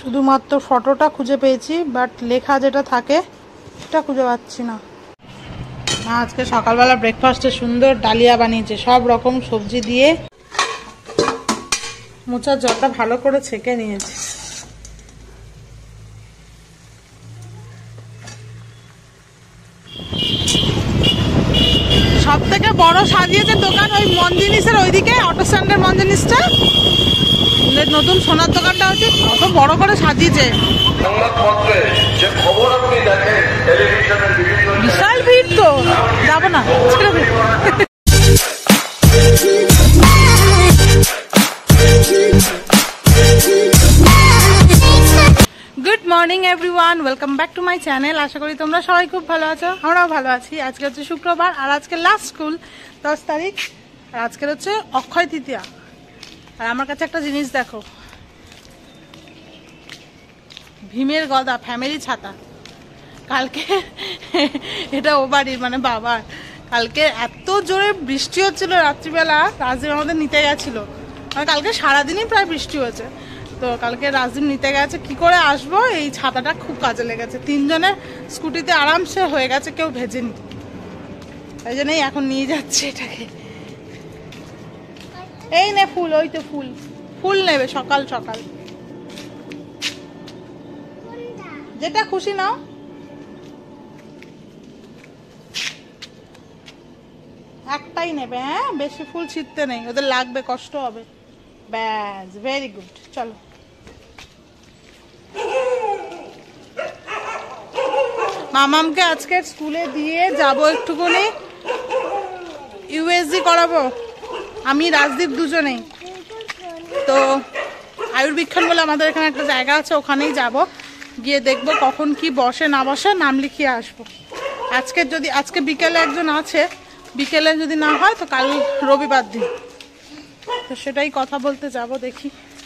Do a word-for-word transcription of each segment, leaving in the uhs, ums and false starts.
শুধুমাত্র ফটোটা খুঁজে পেয়েছি, বাট লেখা যেটা থাকে সেটা খুঁজে পাচ্ছি না। মা আজকে সকালবেলা ব্রেকফাস্টে সুন্দর ডালিয়া বানিয়েছে, সব রকম সবজি দিয়ে। মোচার জলটা ভালো করে ছেঁকে নিয়েছে। সব থেকে বড় সাজিয়েছে দোকান ওই মন জিনিসের ওইদিকে, অটো স্ট্যান্ডের মন জিনিসটা, নতুন সোনার দোকানটা হচ্ছে, কত বড় করে সাজিয়েছে। বিশাল ভিড় তো, যাবো না। Good morning everyone, welcome back to my channel. আশা করি তোমরা সবাই খুব ভালো আছো, আমরাও ভালো আছি। আজকে হচ্ছে শুক্রবার, আর আজকে লাস্ট স্কুল, দশ তারিখ, আর আজকের হচ্ছে অক্ষয় তৃতীয়া। আর আমার কাছে একটা জিনিস দেখো, ভীমের গদা ফ্যামিলি ছাতা। কালকে এটা ও বাড়ির মানে বাবার, কালকে এত জোরে বৃষ্টি হচ্ছিল রাত্রিবেলা, রাজদীপ আমাদের নিতে গেছিল। মানে কালকে সারাদিনই প্রায় বৃষ্টি হয়েছে, তো কালকে রাজদীপ নিতে গেছে, কি করে আসবো, এই ছাতাটা খুব কাজে লেগেছে। তিনজনের স্কুটিতে আরামসে হয়ে গেছে, কেউ ভেজেনি। তাই জন্যই এখন নিয়ে যাচ্ছে এটাকে। এই নে ফুল, ওই তো ফুল, ফুল নেবে সকাল সকাল, যেটা খুশি নাও। একটাই নেবে, হ্যাঁ, বেশি ফুল ছিঁড়তে নেই, ওদের লাগবে, কষ্ট হবে। ব্যাস, ভেরি গুড। চলো মামামকে আজকে স্কুলে দিয়ে যাব, একটুখানি ইউএসজি করাবো, আমি রাজদীপ দুজনেই। তো আয়ুর্বিক্ষণ বলে আমাদের এখানে একটা জায়গা আছে, ওখানেই যাব, গিয়ে দেখবো কখন কি বসে না বসে, নাম লিখিয়ে আসবো। আজকে যদি আজকে বিকেলে একজন আছে, বিকেলে যদি না হয় তো কাল রবিবার দিন, তো সেটাই কথা বলতে যাব, দেখি।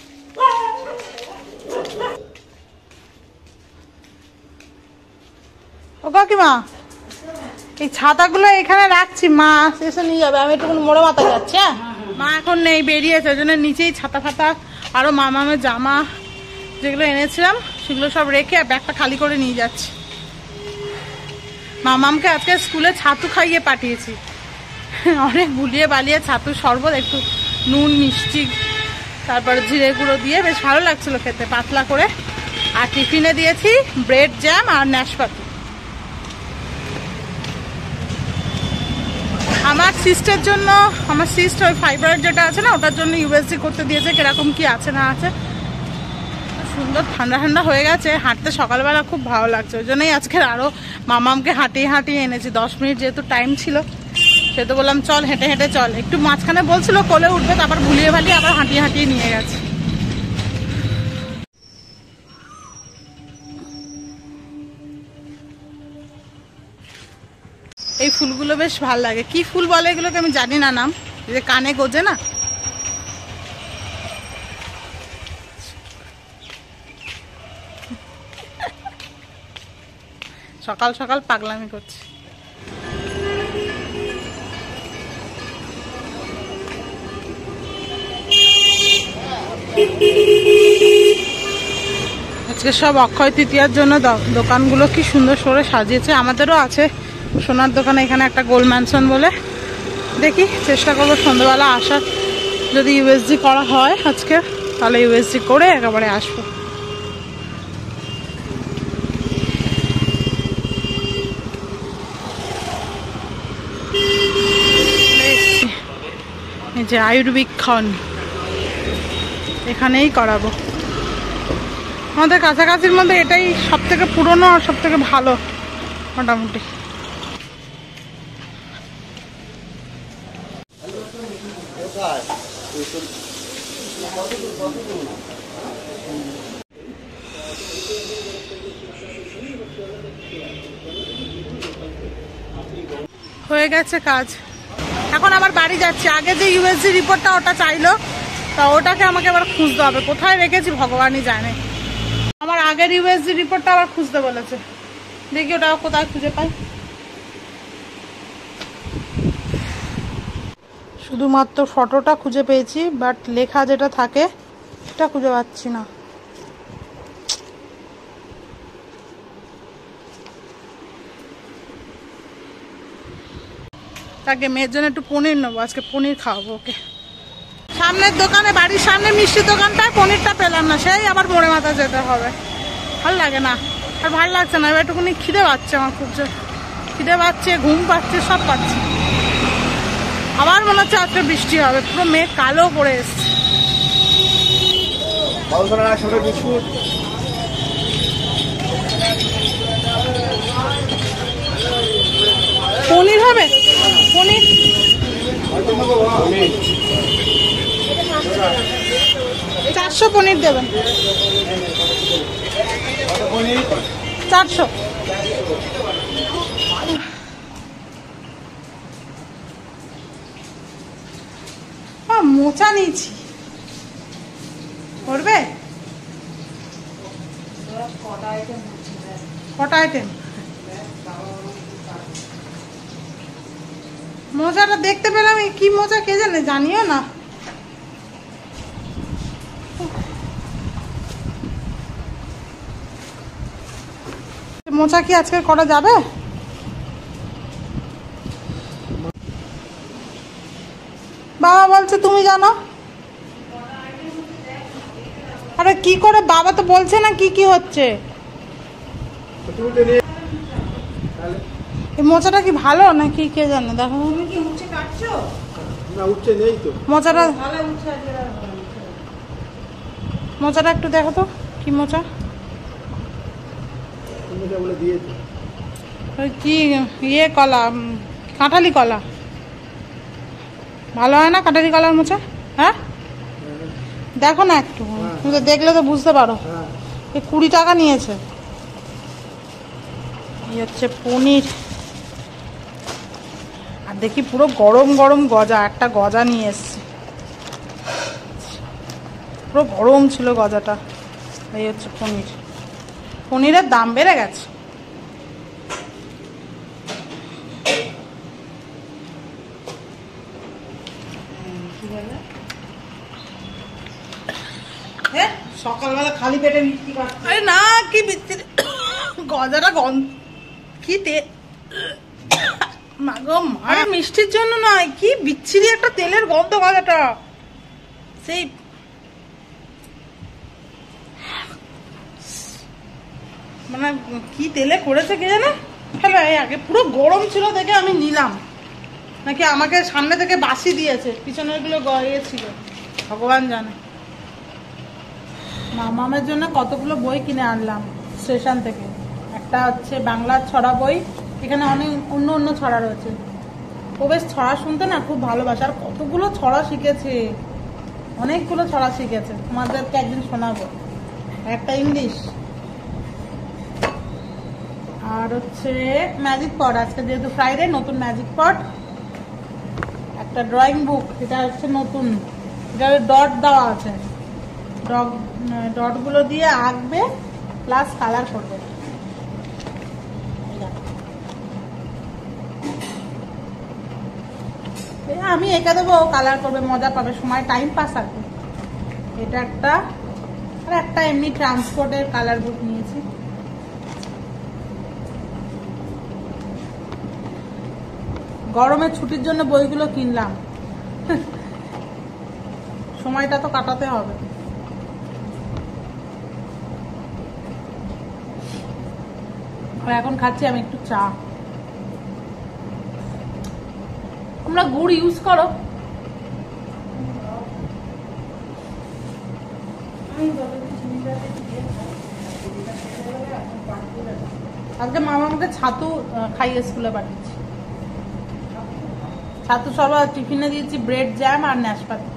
ও কাকিমা, এই ছাতাগুলো এখানে রাখছি, মা এসে নিয়ে যাবে, আমি একটু মোড়ে মাথা যাচ্ছি। হ্যাঁ, মা এখন নেই, বেরিয়েছে, ওই জন্য নিচেই ছাতা ফাতা আরো মামামের জামা যেগুলো এনেছিলাম সেগুলো সব রেখে ব্যাগটা খালি করে নিয়ে যাচ্ছি। মামামকে আজকে স্কুলে ছাতু খাইয়ে পাঠিয়েছি, অনেক গুলিয়ে বালিয়ে ছাতু শরবত, একটু নুন মিষ্টি তারপরে জিরে গুঁড়ো দিয়ে, বেশ ভালো লাগছিল খেতে, পাতলা করে। আর টিফিনে দিয়েছি ব্রেড জ্যাম আর নাশপাতি। আমার সিস্টের জন্য, আমার সিস্ট ওই ফাইবারের যেটা আছে না, ওটার জন্য ইউএসজি করতে দিয়েছে, কিরকম কি আছে না আছে। সুন্দর ঠান্ডা ঠান্ডা হয়ে গেছে, হাঁটতে সকালবেলা খুব ভালো লাগছে, ওই জন্যই আজকে আরো মামামকে হাঁটিয়ে হাঁটিয়ে এনেছি। দশ মিনিট যেহেতু টাইম ছিল, সেহেতু বললাম চল হেঁটে হেঁটে চল। একটু মাঝখানে বলছিল কোলে উঠবে, তারপর ভুলিয়ে ভালিয়ে আবার হাঁটিয়ে হাঁটিয়ে নিয়ে গেছে। এই ফুলগুলো বেশ ভালো লাগে, কি ফুল বলে এগুলোকে আমি জানি না নাম, যে কানে গোজে না। সকাল সকাল পাগলামি করছি। আজকে সব অক্ষয় তৃতীয়ার জন্য দোকানগুলো কি সুন্দর করে সাজিয়েছে। আমাদেরও আছে সোনার দোকানে, এখানে একটা গোল্ড ম্যানসন বলে। দেখি, চেষ্টা করবো সন্ধ্যাবেলা আসার, যদি ইউএসজি করা হয় আজকে তাহলে ইউএসজি করে একেবারে আসবো। এই যে আয়ুর্বিক্ষণ, এখানেই করাবো। আমাদের কাছাকাছির মধ্যে এটাই সব থেকে পুরনো আর সব থেকে ভালো মোটামুটি। হয়ে গেছে কাজ, এখন আবার বাড়ি যাচ্ছি। আগে যে ইউএসজি রিপোর্টটা ওটা চাইলো, তা ওটাকে আমাকে আবার খুঁজতে হবে, কোথায় রেখেছি ভগবানই জানে। আমার আগের ইউএসজি রিপোর্টটা আবার খুঁজতে বলেছে, দেখি ওটা কোথায় খুঁজে পাই। শুধুমাত্র ফটোটা খুঁজে পেয়েছি, বাট লেখা যেটা থাকে সেটা খুঁজে পাচ্ছি না। তাকে মেয়ের জন্য একটু পনির নেবো, আজকে পনির খাওয়াবো ওকে। সামনের দোকানে, বাড়ির সামনে মিষ্টি দোকানটায় পনিরটা পেলাম না, সেই আবার মোড়ে মাথা যেতে হবে। ভালো লাগে না, আর ভালো লাগছে না। এবার একটুখানি খিদে পাচ্ছে আমার, খুব জোর খিদে পাচ্ছে, ঘুম পাচ্ছে, সব পাচ্ছে। আবার মনে হচ্ছে আজকে বৃষ্টি হবে, পুরো মেঘ কালো পড়ে এসছে। পনির হবে, পনির চারশো পনির দেবেন, চারশো। মোচা নিয়েছি, করবে কটা আইটেম? মোচাটা দেখতে পেলাম, কি মোচা কে জানে, জানিও না। মোচা কি আজকে করা যাবে? বাবা বলছে তুমি জানো। আরে কি করে, বাবা তো বলছে না কি কি হচ্ছে। এই মোচাটা কি ভালো নাকি কে জানে, দেখো। মোচাটা মোচাটা একটু দেখো তো, কি মোচা, কি ইয়ে কলা, কাঁঠালি কলা। ভালো হয় না কাঁঠালি কলার মোচা? হ্যাঁ দেখো না একটু, তুমি তো দেখলে তো বুঝতে পারো। এই কুড়ি টাকা নিয়েছে। এই হচ্ছে পনির, আর দেখি পুরো গরম গরম গজা, একটা গজা নিয়ে এসছে, পুরো গরম ছিল গজাটা। এই হচ্ছে পনির, পনিরের দাম বেড়ে গেছে। সকালবেলা খালি পেটে মিষ্টি খাচ্ছি। আরে না, কি বিচ্ছিরি গজাটা, গন্ধ কি তে মাগো মা। আরে মিষ্টির জন্য নয়, কি বিচ্ছিরি একটা তেলের গন্ধ গজাটা, সেই মানে কি তেলে করেছে কে জানে। হ্যালো, এই আগে পুরো গরম ছিল দেখে আমি নিলাম, নাকি আমাকে সামনে থেকে বাসি দিয়েছে, পিছনের গুলো গয়ে ছিল, ভগবান জানে। মামামের জন্য কতগুলো বই কিনে আনলাম স্টেশন থেকে। একটা হচ্ছে বাংলার ছড়া বই, এখানে অনেক অন্য অন্য ছড়া রয়েছে। ও বেশ ছড়া শুনতে না খুব ভালোবাসে, আর কতগুলো ছড়া শিখেছে, অনেকগুলো ছড়া শিখেছে, তোমাদেরকে একদিন শোনাবো। একটা ইংলিশ, আর হচ্ছে ম্যাজিক পট, আজকে যেহেতু ফ্রাইডে নতুন ম্যাজিক পট। একটা ড্রয়িং বুক, এটা হচ্ছে নতুন, এটা ডট দেওয়া আছে, ডট ডটগুলো দিয়ে আঁকবে প্লাস কালার করবে। আমি এঁকে দেবো, কালার করবে, মজা পাবে, সময় টাইম পাস থাকবে। এটা একটা, আর একটা এমনি ট্রান্সপোর্টের কালার বুক নিয়েছি। গরমের ছুটির জন্য বইগুলো কিনলাম, সময়টা তো কাটাতে হবে। আর এখন খাচ্ছি আমি একটু চা। তোমরা গুড় ইউজ করো? আজকে মামা আমাকে ছাতু খাইয়ে স্কুলে পাঠিয়েছি, ছাতু সব টিফিনে দিয়েছি, ব্রেড জ্যাম আর নাশপাতি।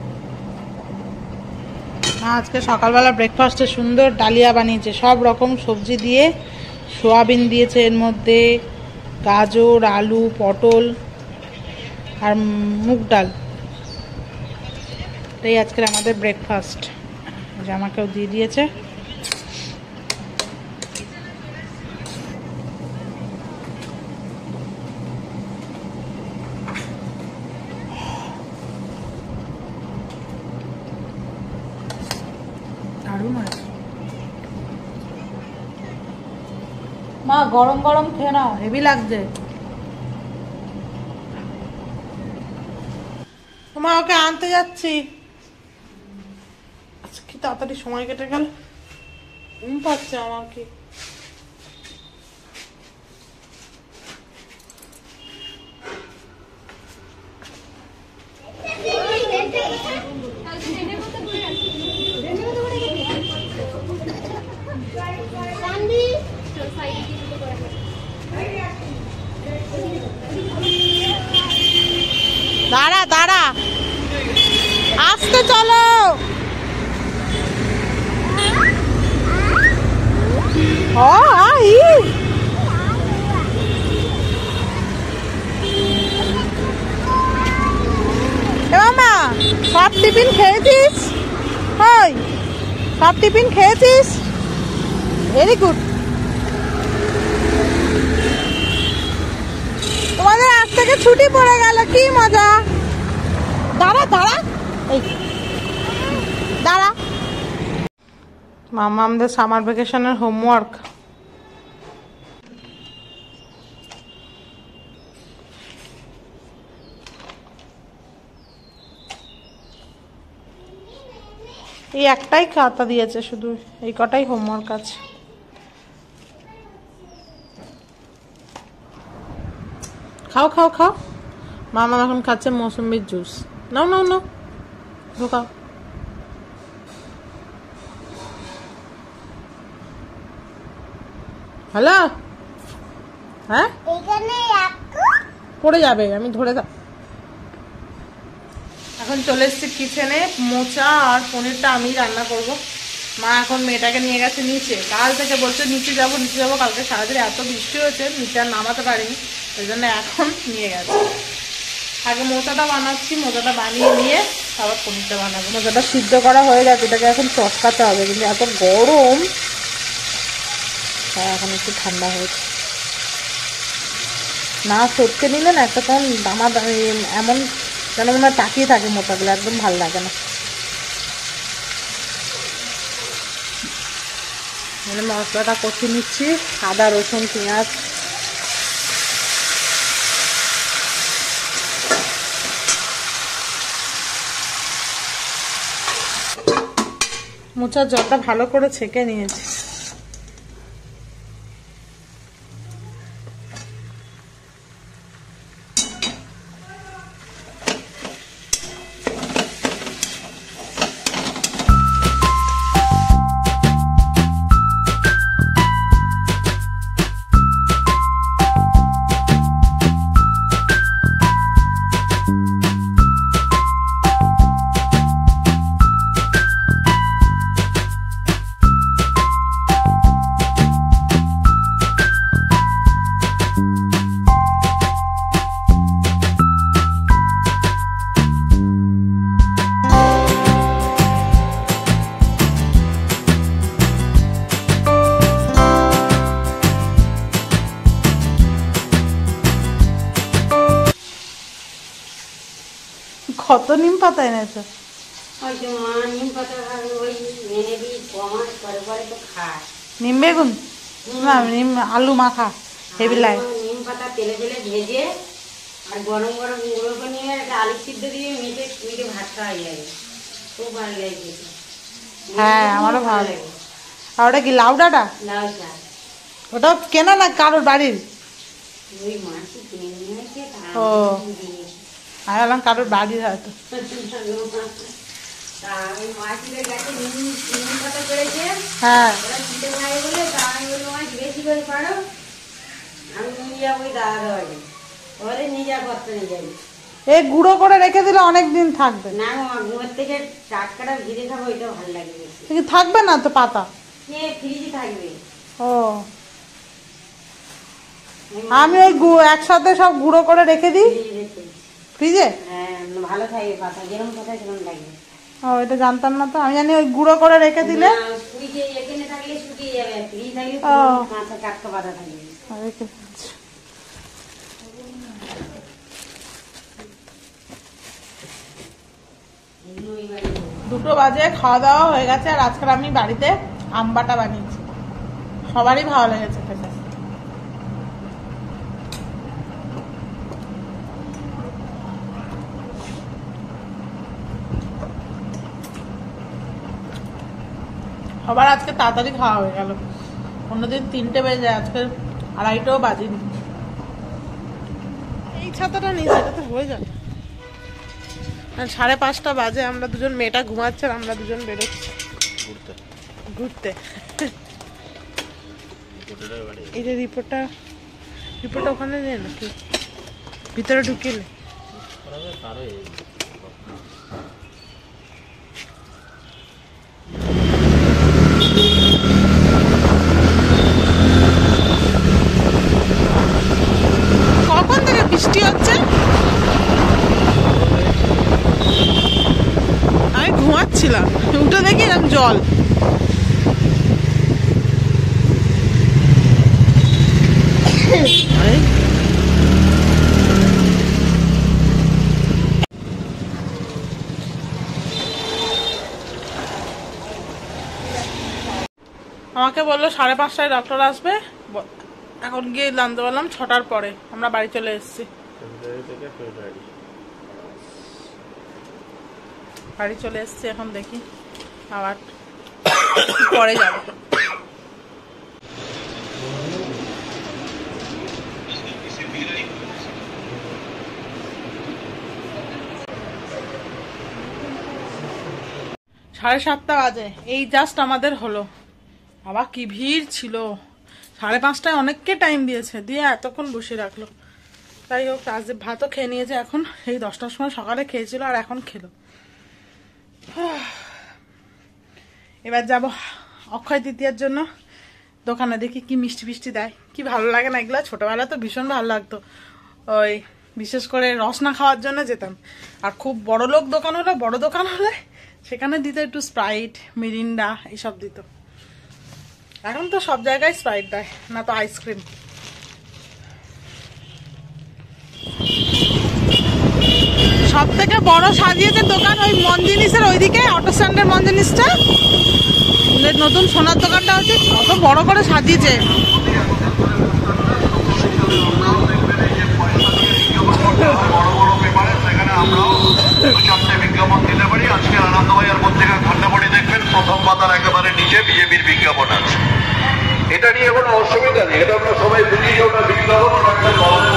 আজকে সকালবেলা ব্রেকফাস্টে সুন্দর ডালিয়া বানিয়েছে, সব রকম সবজি দিয়ে, সোয়াবিন দিয়েছে এর মধ্যে, গাজর, আলু, পটল আর মুগ ডাল। এটাই আজকের আমাদের ব্রেকফাস্ট, যে আমাকেও দিয়ে দিয়েছে। দারুণ হয়েছে মা, গরম গরম খেয়ে নাও, হেভি লাগছে। মা ওকে আনতে যাচ্ছি। আচ্ছা কি তাড়াতাড়ি সময় কেটে গেল, ঘুম পাচ্ছে আমার কি। দাঁড়া দাঁড়া, আসতে চলো। ও আই মামা, সব টিফিন খেয়েছিস? ওই সব টিফিন খেয়েছিস? Very good. তোমাদের আজ থেকে ছুটি পড়ে গেল, কি মজা। দাঁড়া দাঁড়া, এই দাঁড়া। মামা আমাদের সামার ভ্যাকেশনের হোমওয়ার্ক। এই একটাই খাতা দিয়েছে, শুধু এই কটাই হোমওয়ার্ক আছে। খাও খাও খাও। মামা এখন খাচ্ছে মৌসুম্বির জুস। নাও নাও নাও, ঢোকাও। হ্যালো, হ্যাঁ পড়ে যাবে, আমি ধরে দাও। এখন চলে এসেছি কিচেনে। মোচা আর পনিরটা আমি রান্না করব। মা এখন মেয়েটাকে নিয়ে গেছে নিচে। কাল থেকে বলছে নিচে যাবো নিচে যাবো, কালকে সারাদিন এত বৃষ্টি হয়েছে নিচে আর নামাতে পারিনি, ওই জন্য এখন নিয়ে গেছে। আগে মোচাটা বানাচ্ছি, মোচাটা বানিয়ে নিয়ে আবার পনিরটা বানাবো। মোচাটা সিদ্ধ করা হয়ে গেছে, এটাকে এখন চটকাতে হবে, কিন্তু এত গরম। হ্যাঁ এখন একটু ঠান্ডা হয়েছে না, সত্যি নিলে না একটা তখন দামা এমন যেন মনে হয় তাকিয়ে থাকে মোচাগুলো, একদম ভালো লাগে না। মানে মশলাটা কষিয়ে নিচ্ছি, আদা রসুন পেঁয়াজ। মোচার জলটা ভালো করে ছেঁকে নিয়েছি। কত নিম পাতা এনেছো? নিম বেগুন না, নিম আলু মাখা হেভি লাগে। নিম পাতা তেলে তেলে ভেজে আর গরম গরম গুঁড়ো করে নিয়ে একটা আলু সিদ্ধ দিয়ে মেটে মেটে ভাত খাওয়া যায়, খুব ভালো লাগে। হ্যাঁ আমারও ভালো লাগে। আর ওটা কি লাউ ডাঁটা? লাউ শাক। ওটা কেনা না কারোর বাড়ির? ওই মাছই কিনে নিয়ে এসে ও আমি বললাম কারোর বাড়ির হয়তো। ওই মাছগুলোর গাছে নিম নিম পাতা করেছে, হ্যাঁ ওরা চিনতে পারে বলে তা আমি বললো মাছ বেশি করে পারো, আমি নিয়ে যাবো ওই দাদা বাড়ি, ওরে নিয়ে যা করতে নিয়ে যাবি। এই গুঁড়ো করে রেখে দিলে অনেক দিন থাকবে না ঘুমের থেকে টাটকাটা ভিজে খাবো, ওইটা ভালো লাগে বেশি। থাকবে না তো পাতা, ফ্রিজে থাকবে। ও আমি ওই একসাথে সব গুঁড়ো করে রেখে দিই ফ্রিজে। হ্যাঁ ভালো থাকে পাতা, যেরকম পাতা সেরকম লাগে। ও এটা জানতাম না তো, আমি জানি ওই গুঁড়ো করে রেখে দিলে এখানে থাকলে শুকিয়ে যাবে, ফ্রিজ থাকলে কাঁচা টাটকা পাতা থাকবে। দুটো বাজে, খাওয়া দাওয়া হয়ে গেছে। আর আজকাল আমি বাড়িতে আম বাটা বানিয়েছি, সবারই ভালো লেগেছে খেতে। আবার আজকে তাড়াতাড়ি খাওয়া হয়ে গেল, অন্যদিন তিনটে বেজে যায়, আজকে আড়াইটাও বাজেনি। এই ছাতাটা নিয়ে সেটাতে হয়ে যাবে। আর সাড়ে পাঁচটা বাজে, আমরা দুজন, মেয়েটা ঘুমাচ্ছে আর আমরা দুজন বেরোচ্ছি ঘুরতে ঘুরতে এই যে রিপোর্টটা রিপোর্টটা ওখানে নেই নাকি, ভিতরে ঢুকিলে কখন থেকে বৃষ্টি হচ্ছে? আমি ঘুমাচ্ছিলাম, উঠে দেখি এরকম জল। আমাকে বললো সাড়ে পাঁচটায় ডক্টর আসবে, এখন গিয়ে জানতে পারলাম ছটার পরে। আমরা বাড়ি চলে এসেছি, বাড়ি চলে এসেছি, এখন দেখি আবার পরে যাবো। সাড়ে সাতটা বাজে, এই জাস্ট আমাদের হলো। আবার কি ভিড় ছিল, সাড়ে পাঁচটায় অনেককে টাইম দিয়েছে, দিয়ে এতক্ষণ বসে রাখলো। তাই হোক, রাজদীপ ভাতও খেয়ে নিয়েছে এখন, এই দশটার সময় সকালে খেয়েছিল আর এখন খেলো। এবার যাব অক্ষয় তৃতীয়ার জন্য দোকানে, দেখি কি মিষ্টি ফিষ্টি দেয়। কি ভালো লাগে না এগুলো, ছোটবেলা তো ভীষণ ভালো লাগতো। ওই বিশেষ করে রসনা খাওয়ার জন্য যেতাম, আর খুব বড় লোক দোকান হলে, বড় দোকান হলে সেখানে দিত একটু স্প্রাইট, মিরিন্ডা এইসব দিত। এখন তো সব জায়গায় স্প্রাইট দেয়, না তো আইসক্রিম। সব থেকে বড় সাজিয়েছে দোকান ওই মন জিনিসের ওইদিকে, অটো স্ট্যান্ডের মন জিনিসটা, নতুন সোনার দোকানটা হচ্ছে, কত বড় করে সাজিয়েছে। বিজ্ঞাপন দিতে পারি। আজকের আনন্দবাজার পত্রিকার খণ্ডপড়ি দেখবেন, প্রথম পাতার একেবারে নিচে বিজেপির বিজ্ঞাপন আছে। এটা নিয়ে কোনো অসুবিধা নেই, এটা আমরা সবাই বুঝি যে ওটা বিজ্ঞাপন, একটা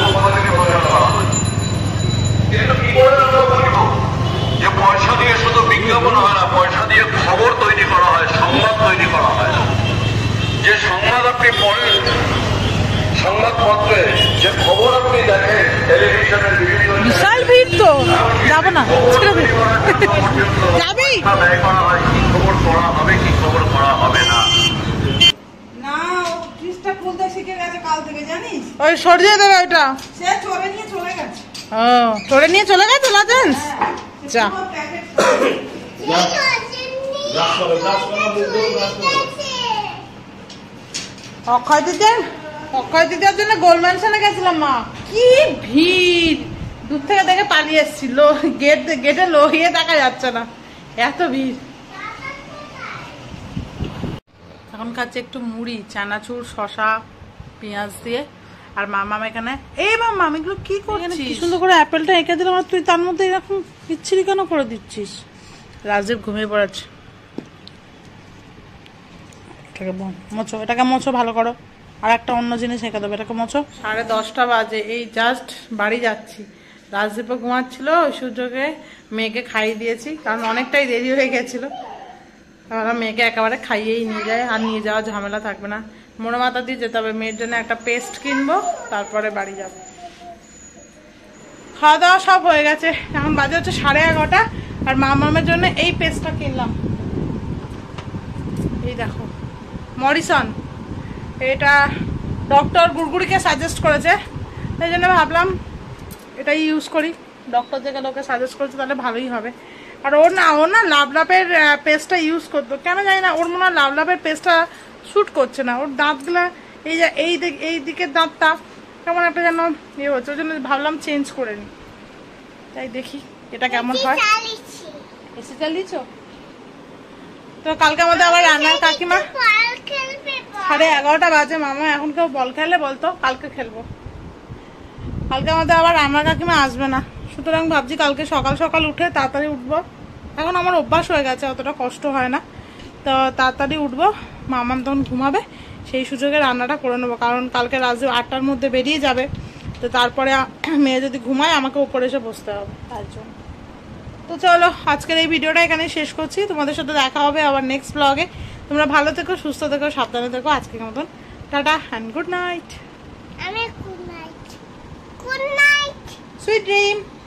কিন্তু কি করে আমরা বলবো যে পয়সা দিয়ে শুধু বিজ্ঞাপন হয় না, পয়সা দিয়ে খবর তৈরি করা হয়, সংবাদ তৈরি করা হয়। যে সংবাদ আপনি পড়েন, সংবাদপত্রে যে খবর আপনি দেখেন, টেলিভিশনের বিভিন্ন বিশাল ভিড়, তো যাবো না যাবি ব্যয় করা হয়, কি খবর পড়া হবে, কি খবর পড়া হবে না। না, ও ফ্রিজটা খুলতে শিখে গেছে কাল থেকে, জানিস? ওই সরিয়ে দেবে ওইটা। সে চলে নিয়ে চলে গেছে। ও তোরে নিয়ে চলে গেছে লাজেন্স। যা পুরো প্যাকেট অক্ষয় তৃতীয়া, অক্ষয় তৃতীয়ার জন্য গোল্ড ম্যানশনে গেছিলাম মা, কি ভিড়, দূর থেকে দেখে পালিয়ে এসেছিল, গেট গেটে লোহিয়ে দেখা যাচ্ছে না, এত ভিড়। এখন খাচ্ছে একটু মুড়ি, চানাচুর, শশা, পেঁয়াজ দিয়ে। আর মামাম এখানে, এই মামাম এগুলো কি করছিস? কি সুন্দর করে অ্যাপেলটা এঁকে দিলাম, আর তুই তার মধ্যে এরকম বিচ্ছিরি কেন করে দিচ্ছিস? রাজদীপ ঘুমিয়ে পড়েছে। এটাকে মোছো, এটাকে মোছো ভালো করো, আর একটা অন্য জিনিস এঁকে দেবে, এটাকে মোছো। সাড়ে দশটা বাজে, এই জাস্ট বাড়ি যাচ্ছি। রাজদীপও ঘুমাচ্ছিল, ঐশ্বর্যকে মেয়েকে খাইয়ে দিয়েছি, কারণ অনেকটাই দেরি হয়ে গেছিলো। আমরা মেয়েকে একেবারে খাইয়েই নিয়ে যায়, আর নিয়ে যাওয়া ঝামেলা থাকবে না। মনে মাথা দিয়ে যেতে হবে, মেয়ের জন্য একটা পেস্ট কিনবো, তারপরে বাড়ি যাব। খাওয়া দাওয়া সব হয়ে গেছে, এখন বাজে হচ্ছে সাড়ে এগারোটা। আর মামামের জন্য এই পেস্টটা কিনলাম, এই দেখো মরিসন, এটা ডক্টর গুড়গুড়িকে সাজেস্ট করেছে, তাই জন্য ভাবলাম এটাই ইউজ করি। ডক্টর যেখানে ওকে সাজেস্ট করেছে তাহলে ভালোই হবে। আর ওর না, ওর না লাভলাভের পেস্টটা ইউজ করতো, কেন জানি না, ওর মনে হয় লাভলাভের পেস্টটা শ্যুট করছে না। ওর দাঁতগুলা, এই যে এই দিক, এই দিকের দাঁতটা কেমন একটা যেন ইয়ে হচ্ছে, ওই জন্য ভাবলাম চেঞ্জ করে নিই। তাই দেখি এটা কেমন হয়। এসে চালিয়েছ তো? কালকে আমাদের আবার রান্নার কাকিমা, সাড়ে এগারোটা বাজে, মামা এখন কেউ বল খেলে বলতো? কালকে খেলবো। কালকে আমাদের আবার রান্নার কাকিমা আসবে না, সুতরাং ভাবছি কালকে সকাল সকাল উঠে তাড়াতাড়ি উঠবো। এখন আমার অভ্যাস হয়ে গেছে, অতটা কষ্ট হয় না। তো তাড়াতাড়ি উঠবো, মামাম তখন ঘুমাবে, সেই সুযোগে রান্নাটা করে নেবো, কারণ কালকে রাজু আটটার মধ্যে বেরিয়ে যাবে। তো তারপরে মেয়ে যদি ঘুমায় আমাকে উপরে এসে বসতে হবে তার জন্য। তো চলো আজকের এই ভিডিওটা এখানে শেষ করছি, তোমাদের সাথে দেখা হবে আবার নেক্সট ব্লগে। তোমরা ভালো থেকো, সুস্থ থেকো, সাবধানে থেকো। আজকের মতন টাটা অ্যান্ড গুড নাইট। আমি good night, good night, sweet dream.